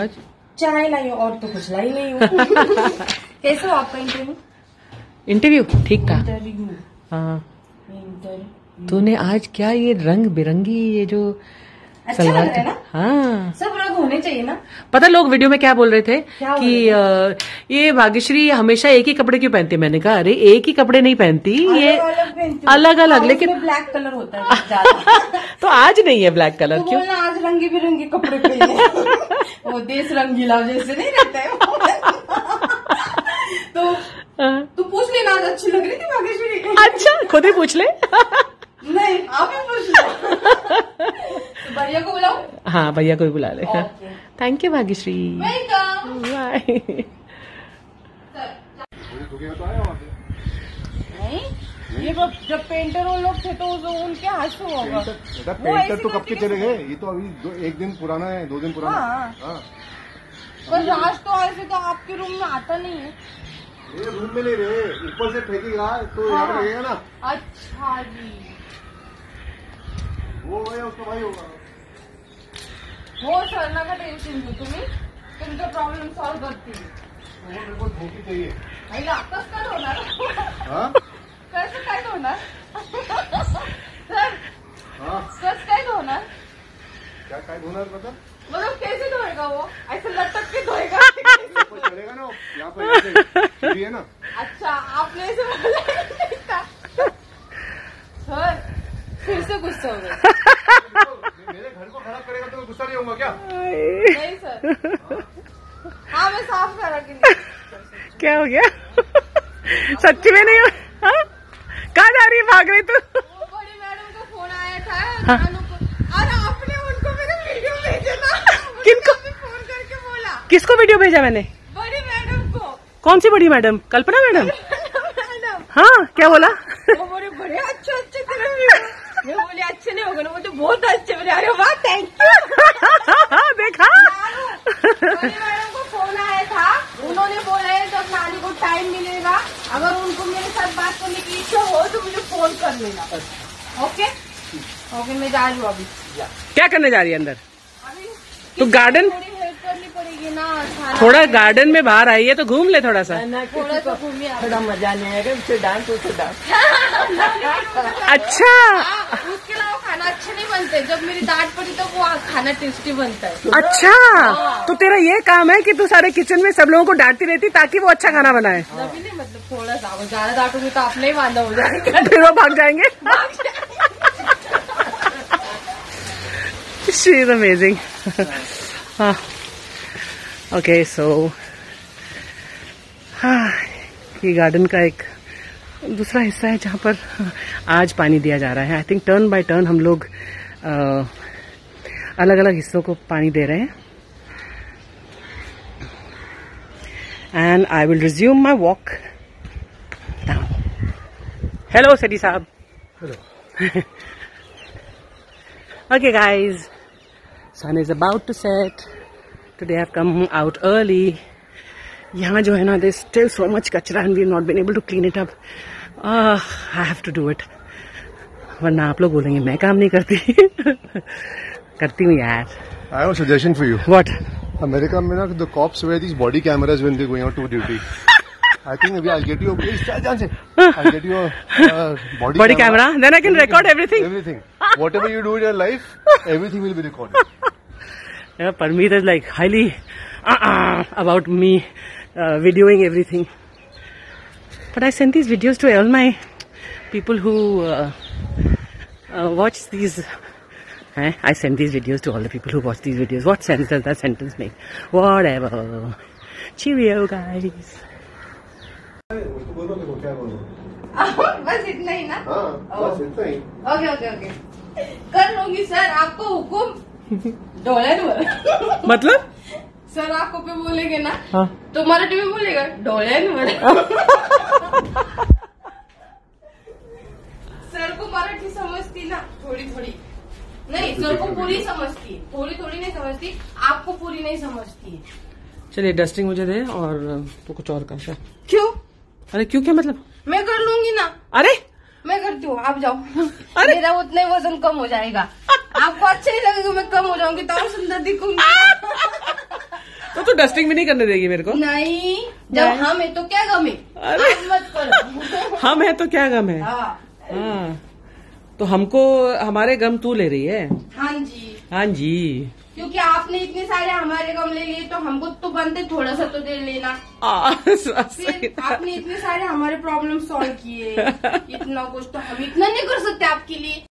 आज? चाय लाई हो और तो कुछ लाई नहीं हो। कैसे हो आपका इंटरव्यू? इंटरव्यू ठीक था। इंटरव्यू हाँ। तूने आज क्या ये रंग बिरंगी ये जो अच्छा लग रहा है ना? हाँ, सब रंग होने चाहिए ना। पता लोग वीडियो में क्या बोल रहे थे क्या कि ये भाग्यश्री हमेशा एक ही कपड़े क्यों पहनती है। मैंने कहा अरे एक ही कपड़े नहीं पहनती, ये अलग अलग, लेकिन ब्लैक कलर होता है ज्यादा। तो आज नहीं है ब्लैक कलर तो क्यों? बोलना आज रंगी बिरंगे कपड़े पहने। वो देश रंगीला जैसे नहीं रहता है। तो पूछ लेना आज अच्छी लग रही थी भाग्यश्री। अच्छा खुद ही पूछ ले। नहीं आप ही पूछ लो। भैया को बुलाओ। हाँ भैया को भी बुला ले। Thank you Bhagyashree. Welcome. Bye. नहीं ये जब पेंटर वो लोग थे तो उनके हाथ से होगा। पेंटर तो कब के चले गए, ये तो अभी 1 दिन पुराना है, 2 दिन पुराना है। हाँ। पर राज तो ऐसे तो आपके रूम में आता नहीं है। ये रूम में नहीं रहे, ऊपर से फेंकेगा तो यहाँ पे लगेगा ना। अच्छा जी, वो है उसका भाई होगा। हो सर ना का टेन्शन घेऊ तुम्ही, तुमचा प्रॉब्लेम सॉल्व करतील। वो मेरे को धोती चाहिए। आईला आताच काय होणार? हाँ? कसं काय होणार? सर हाँ? कसं काय होणार? क्या धोना मतलब? मतलब कैसे धोएगा वो? ऐसे लटक के धोएगा? ऊपर चढ़ेगा ना, यहाँ पर सीढ़ी है ना। अच्छा आपने ऐसे बोला नहीं था। सर फिर से गुस्सा हो गया। मेरे घर को खराब करेगा तो मैं गुस्सा नहीं होऊंगा क्या? नहीं सर। हाँ मैं साफ करा कि नहीं। क्या हो गया? सच्ची में नहीं हो? कहाँ जा रही है, भाग रही तू? वो बड़ी मैडम का फोन आया था। अरे आपने उनको मेरे वीडियो भेजे ना। किनको? फोन करके बोला। किसको वीडियो भेजा मैंने? बड़ी मैडम को। कौन सी बड़ी मैडम? कल्पना मैडम? मैडम हाँ क्या बोला? वो बड़े अच्छे तेरे वीडियो। मैं बोले अच्छे नहीं होगा ना, वो तो बहुत अच्छे। बोले अरे वाह थैंक यू। देखा? बड़ी मैडम को फोन आया था, उन्होंने बोला है जब नानी को टाइम मिलेगा, अगर उनको मेरे साथ बात करने की इच्छा हो तो मुझे फोन कर लेना। ओके ओके मैं जा रही हूँ अभी। क्या करने जा रही है अंदर? अभी तो गार्डन थोड़ी हेल्प करनी पड़ेगी ना। थोड़ा गार्डन में बाहर आई है तो घूम ले थोड़ा सा। थोड़ा सा घूमिए। थोड़ा मजा नहीं आएगा, उसे डांस अच्छा उसके अलावा खाना अच्छे नहीं बनते। जब मेरी डांट पड़ी तो वो खाना टेस्टी बनता है। अच्छा तो तेरा ये काम है कि तू सारे किचन में सब लोगों को डांटती रहती ताकि वो अच्छा खाना बनाए। तभी नहीं, मतलब थोड़ा सा ज्यादा डांटूंगी तो अपने ही वांदा हो जाएगा। फिर वो भाग जाएंगे। She is amazing. हाँ ओके सो ये गार्डन का एक दूसरा हिस्सा है जहाँ पर आज पानी दिया जा रहा है। I think turn by turn हम लोग अलग अलग हिस्सों को पानी दे रहे हैं। And I will resume my walk down. Hello सडी साहब। Hello. Okay guys, sun is about to set. Today I've come out early. यहाँ जो है ना there's still so much कचरा and we've not been able to clean it up. I have to do it. वरना आप लोग बोलेंगे मैं काम नहीं करती। करती हूँ यार। I have a suggestion for you. What? America में ना the cops wear these body cameras when they're going out to duty. I think maybe I'll get you I'll get you a body camera. Then I can record everything. Everything. Whatever you do in your life, everything will be recorded. Yeah, Parmeet is like highly about me videoing everything. But I sent these videos to all my people who watch these. I send these videos to all the people who watch these videos. What sense does that sentence make? Whatever. Cheerio, guys. बस इतना ही ना? बस इतना ही। Okay okay okay कर लूंगी sir, आपको हुकुम डोळ्यांवर। मतलब सर आपको पे बोलेंगे ना हाँ। तो मराठी में बोलेगा डोळ्यांवर। सर को मराठी समझती ना थोड़ी थोड़ी, नहीं सर को पूरी समझती है, थोड़ी थोड़ी नहीं समझती, आपको पूरी नहीं समझती है। चलिए डस्टिंग मुझे दे और तो कुछ और का। क्यों? अरे क्यों क्या मतलब? मैं कर लूंगी ना। अरे मैं करती हूँ, आप जाओ। मेरा उतना ही वजन कम हो जाएगा। आपको अच्छा नहीं लगेगा मैं कम हो जाऊंगी तो और सुंदर दिखूंगी। तो डस्टिंग भी नहीं करने देगी मेरे को। नहीं, जब हम है तो क्या गम है, आप मत करो। हम है तो क्या गम है। हाँ हाँ, तो हमको हमारे गम तू ले रही है। हाँ जी, हाँ जी, क्योंकि आपने इतने सारे हमारे गम ले लिए तो हमको तो बनते थोड़ा सा तो दे लेना। फिर आपने इतने सारे हमारे प्रॉब्लम सॉल्व किए, इतना कुछ तो हम इतना नहीं कर सकते आपके लिए।